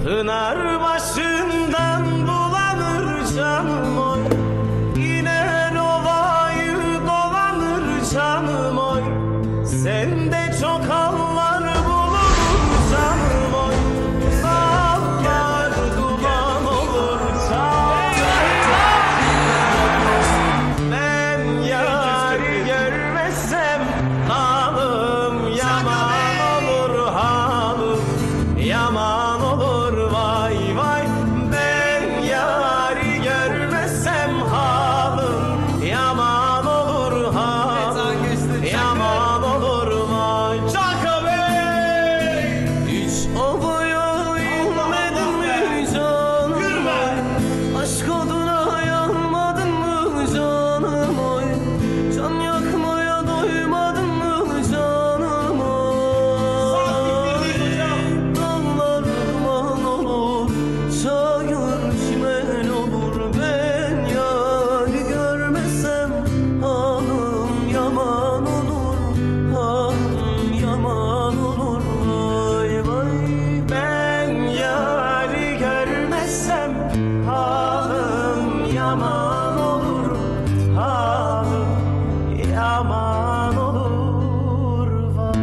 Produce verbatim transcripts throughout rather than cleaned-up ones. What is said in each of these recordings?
Pınar başından bulanır canım oy, iner ovayı dolanır canım oy. Sende çok hallar bulunur canım oy, sallar duman olur çalar. Ben yâri görmezsem halim yaman olur, halim yaman olur vay vay. Ben yâri görmezsem halim yaman olur, halim yaman olur vay. Çaka bey! Hiç ovaya inmedin mi canım oy? Aşk oduna yanmadın mı canım oy? Can yakmaya doymadın mı canım oy? Dağlar duman olur, çayır çimen olur. Ben yâri görmesem halim yaman olur, halim yaman olur vay vay. Ben yâri görmezsem halim yaman olur, halim yaman olur vay.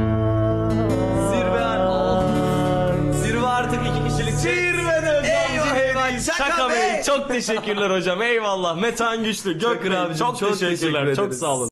Zirve Zirve artık iki kişilik. Zirvede hocam. Eyvah, zirvedeyiz. eyvah, Çaka Çaka Bey. Bey. Çok teşekkürler hocam. Eyvallah. Metehan Güçlü. Gökmen abicim, çok, çok teşekkürler. teşekkür Çok ederiz. sağ olun.